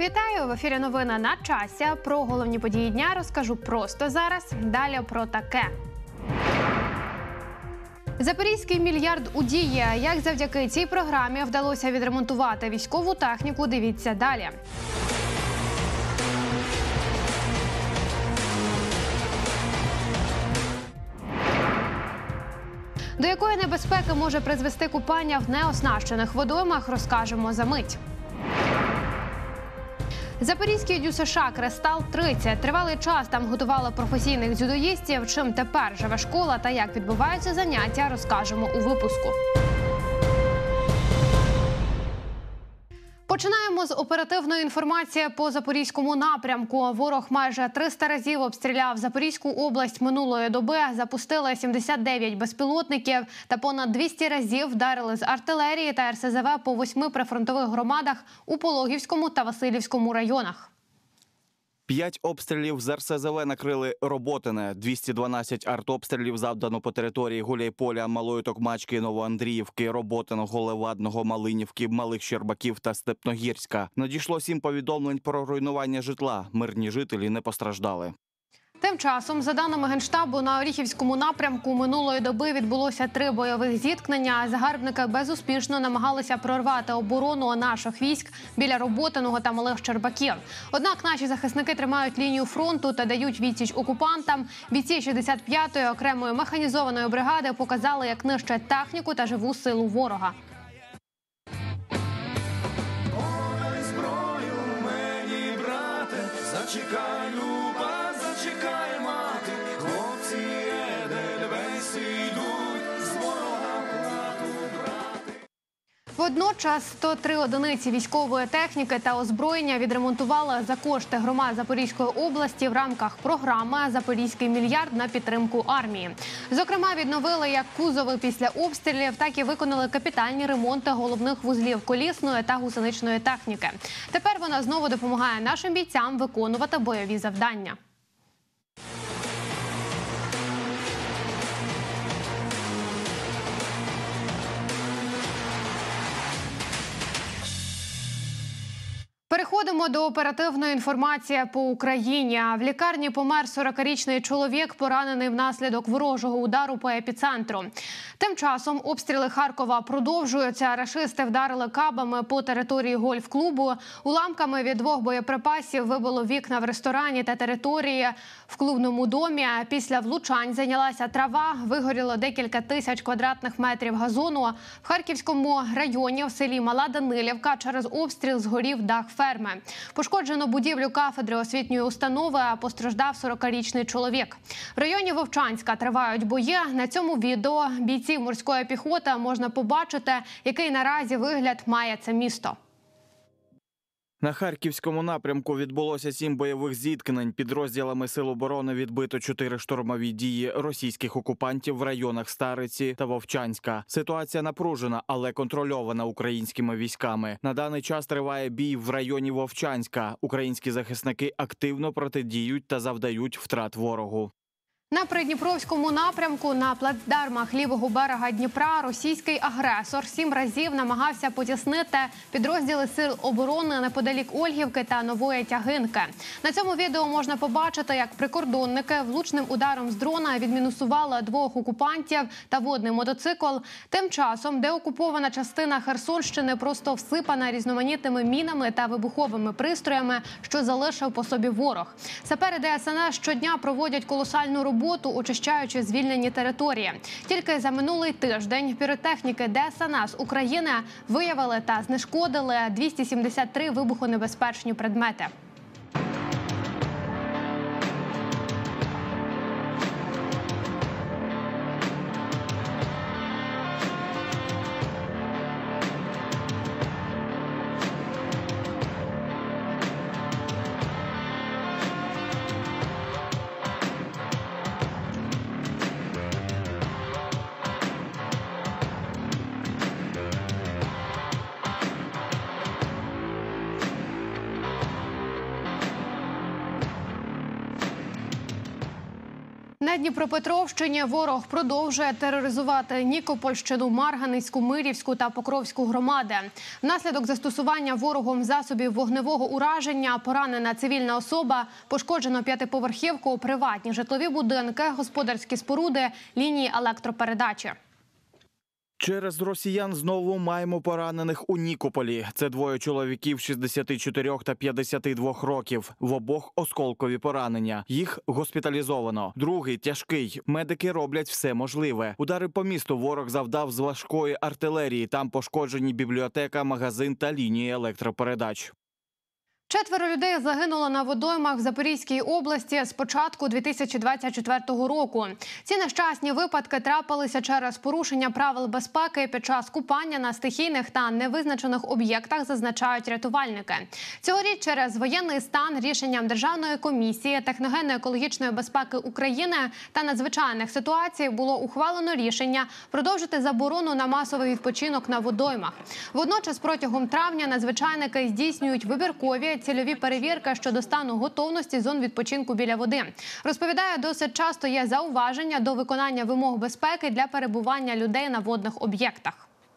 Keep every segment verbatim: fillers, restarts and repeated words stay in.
Вітаю! В ефірі новини на часі. Про головні події дня розкажу просто зараз. Далі про таке. Запорізький мільярд у дії. Як завдяки цій програмі вдалося відремонтувати військову техніку, дивіться далі. До якої небезпеки може призвести купання в неоснащених водоймах, розкажемо за мить. Запорізький ДЮСШ «Кристал тридцять». Тривалий час там готували професійних дзюдоїстів. Чим тепер живе школа та як відбуваються заняття, розкажемо у випуску. Починаємо з оперативної інформації по Запорізькому напрямку. Ворог майже триста разів обстріляв Запорізьку область минулої доби, запустили сімдесят дев'ять безпілотників та понад двісті разів вдарили з артилерії та РСЗВ по восьми прифронтових громадах у Пологівському та Василівському районах. П'ять обстрілів з РСЗВ накрили Роботине, двісті дванадцять артобстрілів завдано по території Гуляйполя, Малої Токмачки, Новоандріївки, Роботиного, Левадного, Малинівки, Малих Щербаків та Степногірська. Надійшло сім повідомлень про руйнування житла. Мирні жителі не постраждали. Тим часом, за даними Генштабу, на Оріхівському напрямку минулої доби відбулося три бойових зіткнення. Загарбники безуспішно намагалися прорвати оборону наших військ біля Роботиного та Малих Щербаків. Однак наші захисники тримають лінію фронту та дають відсіч окупантам. Бійці шістдесят п'ятої окремої механізованої бригади показали, як нищать техніку та живу силу ворога. Ой, зброю мені, брате, зачекай, люба. Чекай, мати, хлопці Едельвейси йдуть, з ворога плату брати. Водночас сто три одиниці військової техніки та озброєння відремонтували за кошти громад Запорізької області в рамках програми «Запорізький мільярд» на підтримку армії. Зокрема, відновили як кузови після обстрілів, так і виконали капітальні ремонти головних вузлів колісної та гусеничної техніки. Тепер вона знову допомагає нашим бійцям виконувати бойові завдання. Переходимо до оперативної інформації по Україні. В лікарні помер сорокарічний чоловік, поранений внаслідок ворожого удару по епіцентру. Тим часом обстріли Харкова продовжуються. Рашисти вдарили кабами по території гольф-клубу. Уламками від двох боєприпасів вибило вікна в ресторані та території в клубному домі. Після влучань зайнялася трава, вигоріло декілька тисяч квадратних метрів газону. В Харківському районі в селі Мала Данилівка через обстріл згорів дах ферми. Пошкоджено будівлю кафедри освітньої установи, а постраждав сорокарічний чоловік. В районі Вовчанська тривають бої. На цьому відео бійців морської піхоти можна побачити, який наразі вигляд має це місто. На Харківському напрямку відбулося сім бойових зіткнень. Підрозділами Сил оборони відбито чотири штурмові дії російських окупантів в районах Стариці та Вовчанська. Ситуація напружена, але контрольована українськими військами. На даний час триває бій в районі Вовчанська. Українські захисники активно протидіють та завдають втрат ворогу. На Придніпровському напрямку на плацдармах лівого берега Дніпра російський агресор сім разів намагався потіснити підрозділи Сил оборони неподалік Ольгівки та Нової Тягинки. На цьому відео можна побачити, як прикордонники влучним ударом з дрона відмінусували двох окупантів та водний мотоцикл. Тим часом деокупована частина Херсонщини просто всипана різноманітними мінами та вибуховими пристроями, що залишив по собі ворог. Сапери ДСНС щодня проводять колосальну роботу, очищаючи звільнені території. Тільки за минулий тиждень піротехніки ДСНС України виявили та знешкодили двісті сімдесят три вибухонебезпечні предмети. На Дніпропетровщині ворог продовжує тероризувати Нікопольщину, Марганецьку, Мирівську та Покровську громади. Внаслідок застосування ворогом засобів вогневого ураження поранена цивільна особа, пошкоджено п'ятиповерхівку, приватні житлові будинки, господарські споруди, лінії електропередачі. Через росіян знову маємо поранених у Нікополі. Це двоє чоловіків шістдесят чотири та п'ятдесят два років. В обох осколкові поранення. Їх госпіталізовано. Другий тяжкий. Медики роблять все можливе. Удари по місту ворог завдав з важкої артилерії. Там пошкоджені бібліотека, магазин та лінії електропередач. Четверо людей загинуло на водоймах в Запорізькій області з початку дві тисячі двадцять четвертого року. Ці нещасні випадки трапилися через порушення правил безпеки під час купання на стихійних та невизначених об'єктах, зазначають рятувальники. Цьогоріч через воєнний стан рішенням Державної комісії техногенно-екологічної безпеки України та надзвичайних ситуацій було ухвалено рішення продовжити заборону на масовий відпочинок на водоймах. Водночас протягом травня надзвичайники здійснюють вибіркові цільові перевірки щодо стану готовності зон відпочинку біля води. Розповідає, досить часто є зауваження до виконання вимог безпеки для перебування людей на водних об'єктах.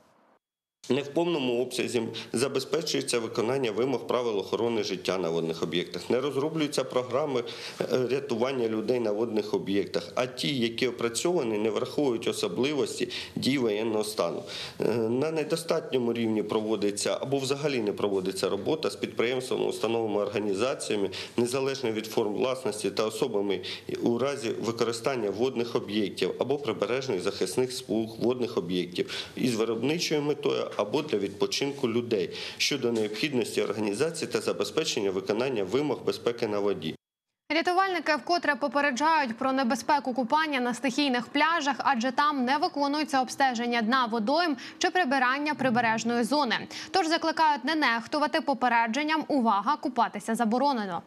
Не в повному обсязі забезпечується виконання вимог правил охорони життя на водних об'єктах. Не розроблюються програми рятування людей на водних об'єктах, а ті, які опрацьовані, не враховують особливості дій воєнного стану. На недостатньому рівні проводиться або взагалі не проводиться робота з підприємствами, установами, організаціями, незалежно від форм власності та особами у разі використання водних об'єктів або прибережних захисних смуг водних об'єктів із виробничою метою або для відпочинку людей щодо необхідності організації та забезпечення виконання вимог безпеки на воді. Рятувальники вкотре попереджають про небезпеку купання на стихійних пляжах, адже там не виконується обстеження дна водойм чи прибирання прибережної зони. Тож закликають не нехтувати попередженням «Увага! Купатися заборонено».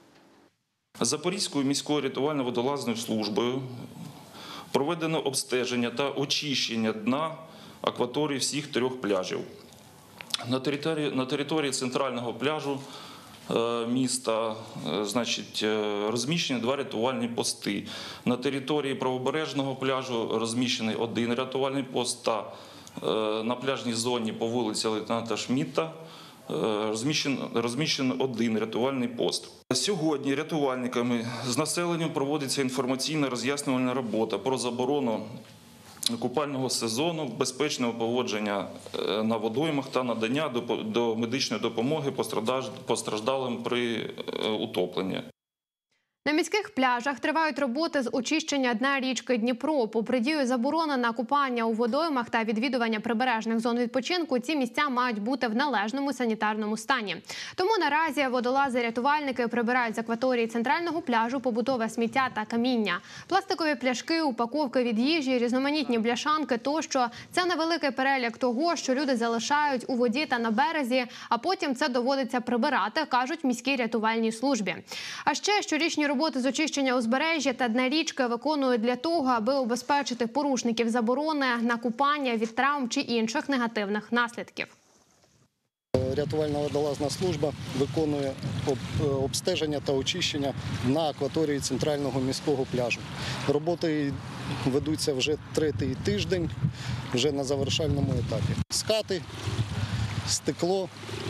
Запорізькою міською рятувально-водолазною службою проведено обстеження та очищення дна акваторії всіх трьох пляжів. На території, на території центрального пляжу е, міста е, значить, е, розміщені два рятувальні пости. На території правобережного пляжу розміщений один рятувальний пост та е, на пляжній зоні по вулиці лейтенанта Шмідта розміщено, розміщено один рятувальний пост. Сьогодні рятувальниками з населенням проводиться інформаційна роз'яснювальна робота про заборону купального сезону, безпечного поводження на водоймах та надання до медичної допомоги постраждалим при утопленні. На міських пляжах тривають роботи з очищення дна річки Дніпро. Попри дію заборони на купання у водоймах та відвідування прибережних зон відпочинку, ці місця мають бути в належному санітарному стані. Тому наразі водолази-рятувальники прибирають з акваторії центрального пляжу побутове сміття та каміння. Пластикові пляшки, упаковки від їжі, різноманітні бляшанки тощо – це невеликий перелік того, що люди залишають у воді та на березі, а потім це доводиться прибирати, кажуть в міській рятувальній службі. А ще щорічні роботи з очищення узбережжя та дна річки виконують для того, аби убезпечити порушників заборони на купання від травм чи інших негативних наслідків. Рятувальна водолазна служба виконує обстеження та очищення на акваторії центрального міського пляжу. Роботи ведуться вже третій тиждень, вже на завершальному етапі. Скати, стекло,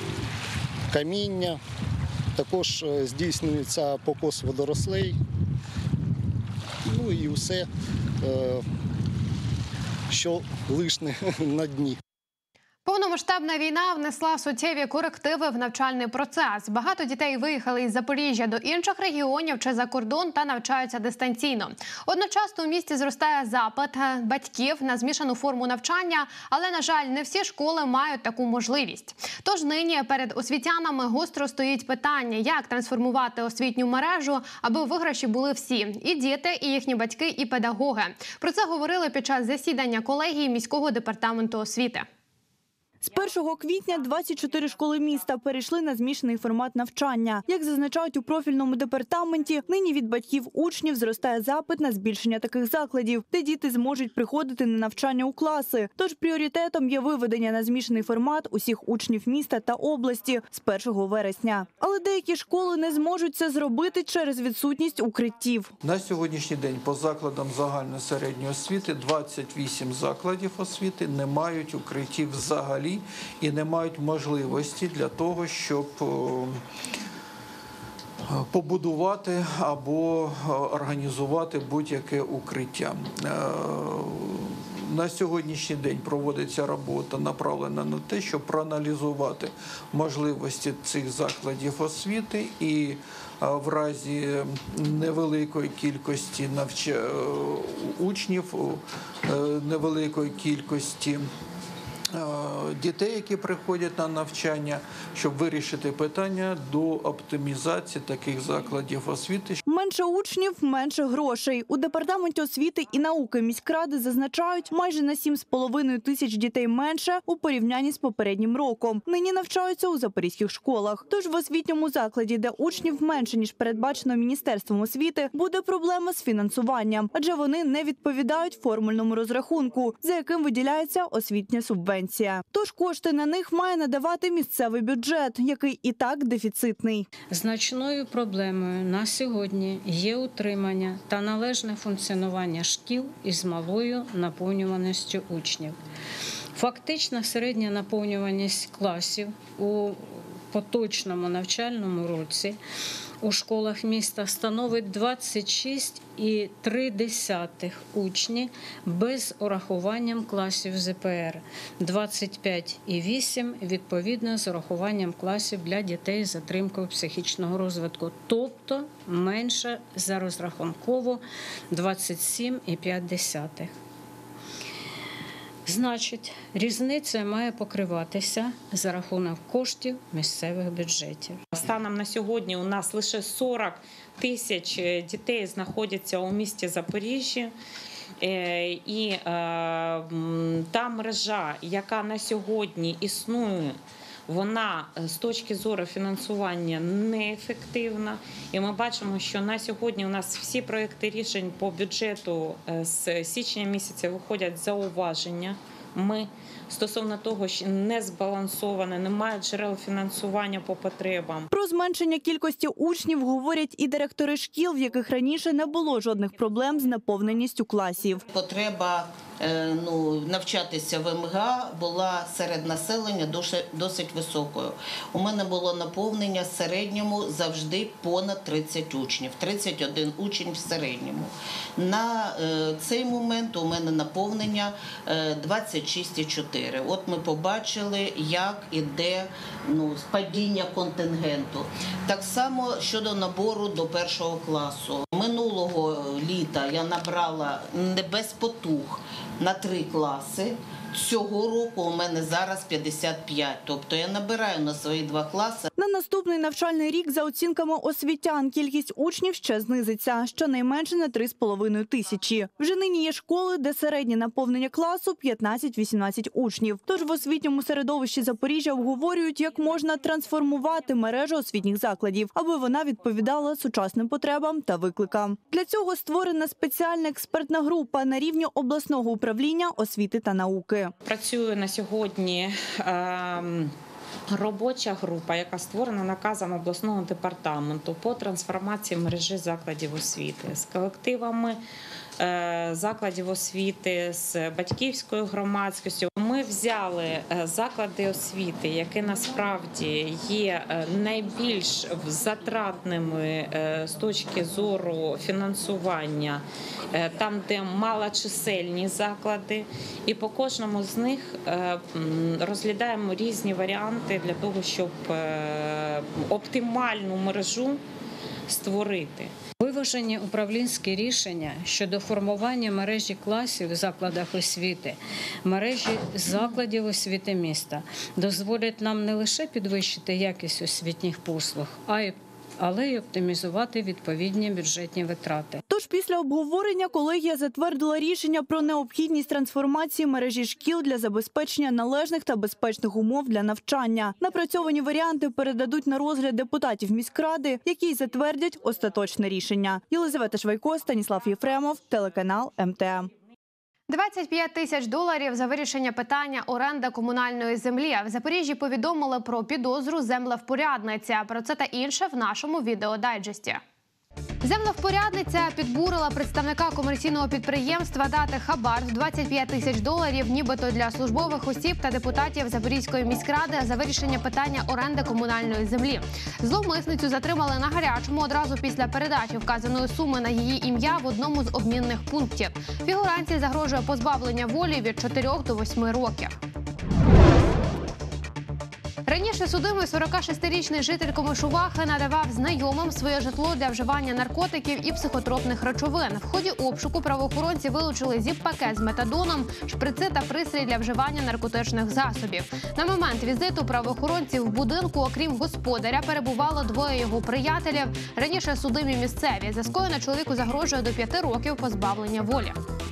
каміння. Також здійснюється покос водорослей, ну і все, що лишне на дні. Повномасштабна війна внесла суттєві корективи в навчальний процес. Багато дітей виїхали із Запоріжжя до інших регіонів чи за кордон та навчаються дистанційно. Одночасно у місті зростає запит батьків на змішану форму навчання, але, на жаль, не всі школи мають таку можливість. Тож нині перед освітянами гостро стоїть питання, як трансформувати освітню мережу, аби у виграші були всі – і діти, і їхні батьки, і педагоги. Про це говорили під час засідання колегії міського департаменту освіти. З першого квітня двадцять чотири школи міста перейшли на змішаний формат навчання. Як зазначають у профільному департаменті, нині від батьків учнів зростає запит на збільшення таких закладів, де діти зможуть приходити на навчання у класи. Тож пріоритетом є виведення на змішаний формат усіх учнів міста та області з першого вересня. Але деякі школи не зможуть це зробити через відсутність укриттів. На сьогоднішній день по закладам загальної середньої освіти двадцять вісім закладів освіти не мають укриттів взагалі і не мають можливості для того, щоб побудувати або організувати будь-яке укриття. На сьогоднішній день проводиться робота, направлена на те, щоб проаналізувати можливості цих закладів освіти і в разі невеликої кількості навч... учнів, невеликої кількості дітей, які приходять на навчання, щоб вирішити питання до оптимізації таких закладів освіти. Менше учнів – менше грошей. У Департаменті освіти і науки міськради зазначають, майже на сім з половиною тисяч дітей менше у порівнянні з попереднім роком. Нині навчаються у запорізьких школах. Тож в освітньому закладі, де учнів менше, ніж передбачено Міністерством освіти, буде проблема з фінансуванням, адже вони не відповідають формульному розрахунку, за яким виділяється освітня субвенція. Тож кошти на них має надавати місцевий бюджет, який і так дефіцитний. Значною проблемою на сьогодні є утримання та належне функціонування шкіл із малою наповнюваністю учнів. Фактична середня наповнюваність класів у поточному навчальному році у школах міста становить двадцять шість цілих три десятих учні без урахуванням класів зе пе ер, двадцять п'ять цілих вісім десятих відповідно з урахуванням класів для дітей з затримкою психічного розвитку, тобто менше за розрахунково двадцять сім цілих п'ять десятих. Значить, різниця має покриватися за рахунок коштів місцевих бюджетів. Станом на сьогодні у нас лише сорок тисяч дітей знаходяться у місті Запоріжжя. І та мережа, яка на сьогодні існує, вона з точки зору фінансування неефективна. І ми бачимо, що на сьогодні у нас всі проекти рішень по бюджету з січня місяця виходять зауваження. Ми стосовно того, що не збалансоване, немає джерел фінансування по потребам. Про зменшення кількості учнів говорять і директори шкіл, в яких раніше не було жодних проблем з наповненістю класів. Потреба ну, навчатися в ем га була серед населення досить, досить високою. У мене було наповнення в середньому завжди понад тридцять учнів, тридцять один учень в середньому. На е, цей момент у мене наповнення е, двадцять шість цілих чотири. От ми побачили, як іде ну, падіння контингенту. Так само щодо набору до першого класу. Минулого літа я набрала не без потуг на три класи. Цього року у мене зараз п'ятдесят п'ять, тобто я набираю на свої два класи. На наступний навчальний рік, за оцінками освітян, кількість учнів ще знизиться, щонайменше на три з половиною тисячі. Вже нині є школи, де середнє наповнення класу п'ятнадцять-вісімнадцять учнів. Тож в освітньому середовищі Запоріжжя обговорюють, як можна трансформувати мережу освітніх закладів, аби вона відповідала сучасним потребам та викликам. Для цього створена спеціальна експертна група на рівні обласного управління освіти та науки. Працює на сьогодні е, робоча група, яка створена наказом обласного департаменту по трансформації мережі закладів освіти з колективами е, закладів освіти, з батьківською громадськістю. Ми взяли заклади освіти, які насправді є найбільш затратними з точки зору фінансування, там, де малочисельні заклади, і по кожному з них розглядаємо різні варіанти для того, щоб оптимальну мережу створити. Виважені управлінські рішення щодо формування мережі класів в закладах освіти, мережі закладів освіти міста дозволять нам не лише підвищити якість освітніх послуг, а й але й оптимізувати відповідні бюджетні витрати. Тож після обговорення колегія затвердила рішення про необхідність трансформації мережі шкіл для забезпечення належних та безпечних умов для навчання. Напрацьовані варіанти передадуть на розгляд депутатів міськради, які й затвердять остаточне рішення. Єлизавета Швайко, Станіслав Єфремов, телеканал Ем Те Ем. двадцять п'ять тисяч доларів за вирішення питання оренди комунальної землі. В Запоріжжі повідомили про підозру землевпорядниця. Про це та інше в нашому відеодайджесті. Землевпорядниця підбурила представника комерційного підприємства дати хабар в двадцять п'ять тисяч доларів, нібито для службових осіб та депутатів Запорізької міськради за вирішення питання оренди комунальної землі. Зловмисницю затримали на гарячому одразу після передачі вказаної суми на її ім'я в одному з обмінних пунктів. Фігурантці загрожує позбавлення волі від чотирьох до восьми років. Раніше судимий сорокашестирічний житель Комишувахи надавав знайомим своє житло для вживання наркотиків і психотропних речовин. В ході обшуку правоохоронці вилучили зіп-пакет з метадоном, шприци та пристрій для вживання наркотичних засобів. На момент візиту правоохоронців в будинку, окрім господаря, перебувало двоє його приятелів. Раніше судимі місцеві. За скоєне чоловіку загрожує до п'яти років позбавлення волі.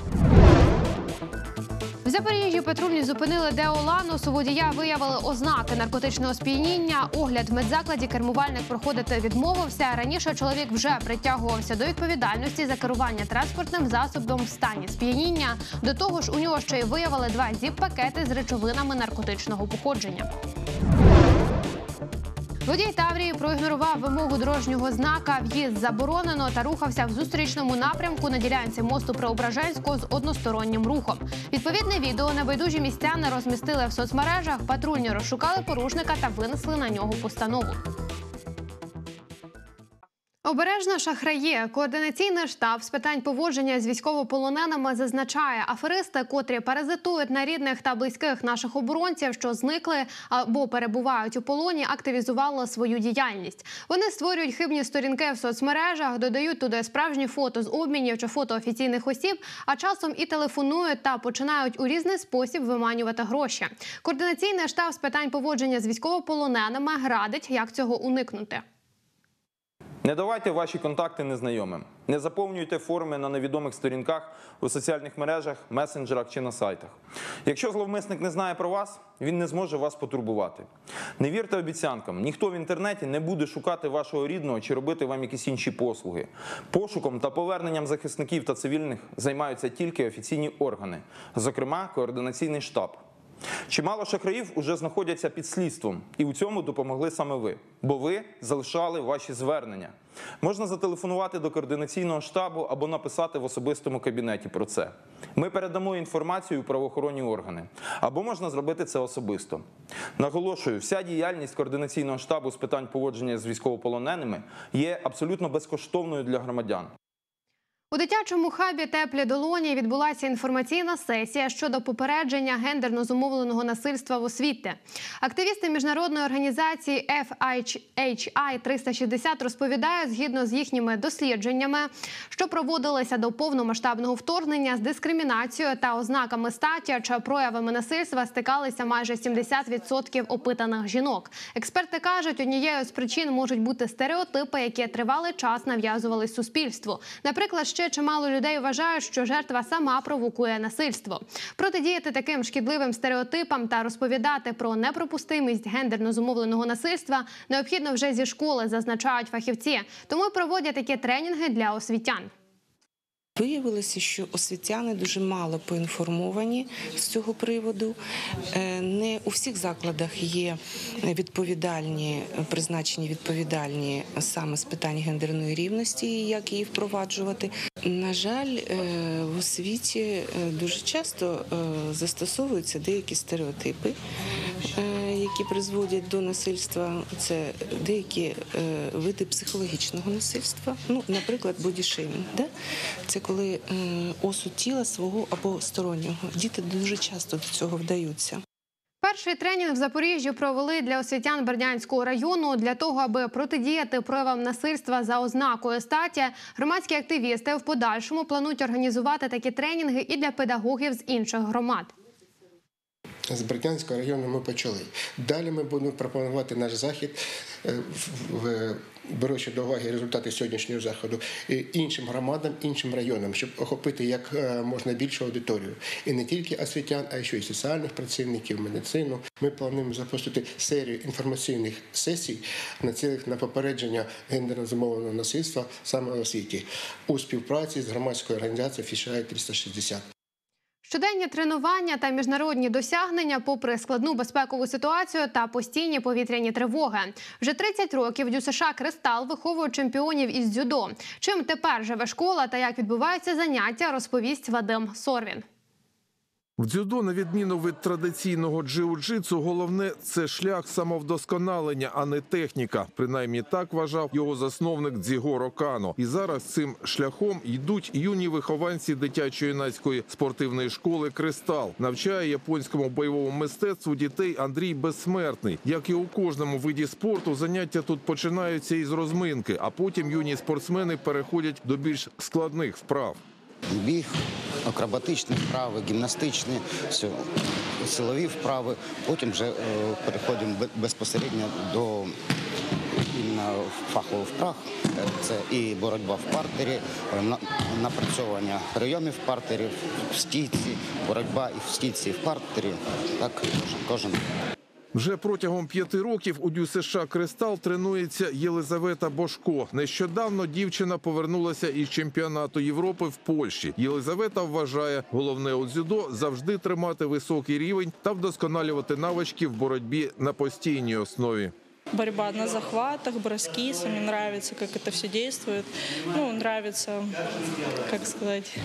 В Запоріжжі патрульні зупинили Део Ланус. У водія виявили ознаки наркотичного сп'яніння. Огляд в медзакладі кермувальник проходити відмовився. Раніше чоловік вже притягувався до відповідальності за керування транспортним засобом в стані сп'яніння. До того ж, у нього ще й виявили два зіп-пакети з речовинами наркотичного походження. Водій Таврії проігнорував вимогу дорожнього знака «В'їзд заборонено» та рухався в зустрічному напрямку на ділянці мосту Преображенського з одностороннім рухом. Відповідне відео небайдужі містяни розмістили в соцмережах, патрульні розшукали порушника та винесли на нього постанову. Обережно шахраї. Координаційний штаб з питань поводження з військовополоненими зазначає, аферисти, котрі паразитують на рідних та близьких наших оборонців, що зникли або перебувають у полоні, активізували свою діяльність. Вони створюють хибні сторінки в соцмережах, додають туди справжні фото з обмінів чи фото офіційних осіб, а часом і телефонують та починають у різний спосіб виманювати гроші. Координаційний штаб з питань поводження з військовополоненими радить, як цього уникнути. Не давайте ваші контакти незнайомим. Не заповнюйте форми на невідомих сторінках у соціальних мережах, месенджерах чи на сайтах. Якщо зловмисник не знає про вас, він не зможе вас потурбувати. Не вірте обіцянкам. Ніхто в інтернеті не буде шукати вашого рідного чи робити вам якісь інші послуги. Пошуком та поверненням захисників та цивільних займаються тільки офіційні органи, зокрема Координаційний штаб. Чимало шахраїв уже знаходяться під слідством, і у цьому допомогли саме ви, бо ви залишали ваші звернення. Можна зателефонувати до Координаційного штабу або написати в особистому кабінеті про це. Ми передамо інформацію у правоохоронні органи, або можна зробити це особисто. Наголошую, вся діяльність Координаційного штабу з питань поводження з військовополоненими є абсолютно безкоштовною для громадян. У дитячому хабі «Теплі долоні» відбулася інформаційна сесія щодо попередження гендерно зумовленого насильства в освіті. Активісти міжнародної організації Еф Ейч Ай триста шістдесят розповідають, згідно з їхніми дослідженнями, що проводилися до повномасштабного вторгнення, з дискримінацією та ознаками статі чи проявами насильства стикалися майже сімдесят відсотків опитаних жінок. Експерти кажуть, однією з причин можуть бути стереотипи, які тривалий час нав'язувались суспільству. Наприклад, ще чимало людей вважають, що жертва сама провокує насильство. Протидіяти таким шкідливим стереотипам та розповідати про неприпустимість гендерно зумовленого насильства необхідно вже зі школи, зазначають фахівці. Тому й проводять такі тренінги для освітян. Виявилося, що освітяни дуже мало поінформовані з цього приводу. Не у всіх закладах є відповідальні, призначені відповідальні саме з питань гендерної рівності і як її впроваджувати. На жаль, в освіті дуже часто застосовуються деякі стереотипи, які призводять до насильства. Це деякі види психологічного насильства, ну, наприклад, бодішеймінг. Да? Це коли осуд тіла свого або стороннього. Діти дуже часто до цього вдаються. Перший тренінг в Запоріжжі провели для освітян Бердянського району. Для того, аби протидіяти проявам насильства за ознакою статі, громадські активісти в подальшому планують організувати такі тренінги і для педагогів з інших громад. з Бердянського району ми почали. Далі ми будемо пропонувати наш захід, беручи до уваги результати сьогоднішнього заходу, іншим громадам, іншим районам, щоб охопити як можна більшу аудиторію. І не тільки освітян, а ще й соціальних працівників, медицину. Ми плануємо запустити серію інформаційних сесій, націлених на попередження гендерно зумовленого насильства саме в освіті у співпраці з громадською організацією Фішай триста шістдесят. Щоденні тренування та міжнародні досягнення попри складну безпекову ситуацію та постійні повітряні тривоги. Вже тридцять років ДЮСШ «Кристал» виховує чемпіонів із дзюдо. Чим тепер живе школа та як відбуваються заняття, розповість Вадим Сорвін. В дзюдо, на відміну від традиційного джиу-джитсу, головне – це шлях самовдосконалення, а не техніка. Принаймні так вважав його засновник Дзігоро Кано. І зараз цим шляхом йдуть юні вихованці дитячо-юнацької спортивної школи «Кристал». Навчає японському бойовому мистецтву дітей Андрій Безсмертний. Як і у кожному виді спорту, заняття тут починаються із розминки, а потім юні спортсмени переходять до більш складних вправ. Біг, акробатичні вправи, гімнастичні, все, силові вправи. Потім вже е, переходимо безпосередньо до іменно фахових вправ. Це і боротьба в партері, напрацьовування прийомів в партері, в стійці, боротьба і в стійці, і в партері. Так кожен. Вже протягом п'яти років у ДЮСШ «Кристал» тренується Єлизавета Бошко. Нещодавно дівчина повернулася із чемпіонату Європи в Польщі. Єлизавета вважає, головне у дзюдо – завжди тримати високий рівень та вдосконалювати навички в боротьбі на постійній основі. Борьба на захватах, броски. Мне нравится, как это все действует. Ну, нравится, как сказать,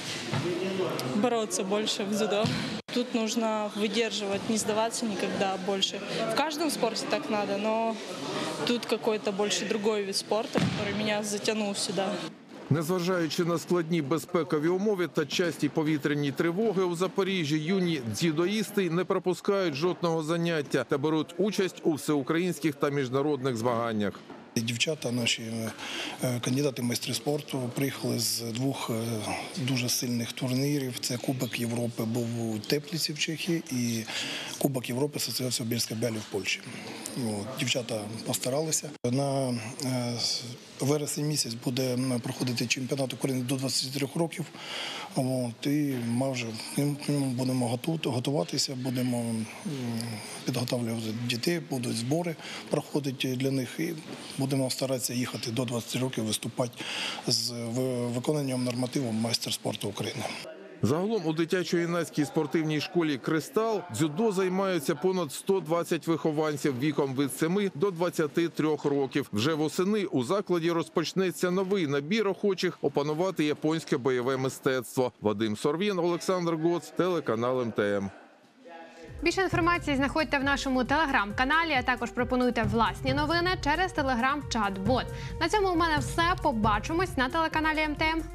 бороться больше в дзюдо. Тут нужно выдерживать, не сдаваться никогда больше. В каждом спорте так надо, но тут какой-то больше другой вид спорта, который меня затянул сюда. Незважаючи на складні безпекові умови та часті повітряні тривоги, у Запоріжжі юні дзюдоїсти не пропускають жодного заняття та беруть участь у всеукраїнських та міжнародних змаганнях. Дівчата, наші кандидати в майстри спорту, приїхали з двох дуже сильних турнірів. Це Кубок Європи був у Теплиці в Чехії і Кубок Європи Асоціації Біельська-Бялі в Польщі. Дівчата постаралися. На вересень місяць буде проходити чемпіонат України до двадцяти трьох років. От, і ми вже будемо готуватися, будемо підготовлювати дітей, будуть збори проходити для них і будемо старатися їхати до двадцяти років, виступати з виконанням нормативу майстер спорту України. Загалом у дитячо-юнацькій спортивній школі «Кристал» дзюдо займаються понад сто двадцять вихованців віком від семи до двадцяти трьох років. Вже восени у закладі розпочнеться новий набір охочих опанувати японське бойове мистецтво. Вадим Сорвін, Олександр Гоц, телеканал Ем Те Ем. Більше інформації знаходьте в нашому телеграм-каналі, а також пропонуйте власні новини через телеграм-чат-бот. На цьому у мене все. Побачимось на телеканалі Ем Те Ем.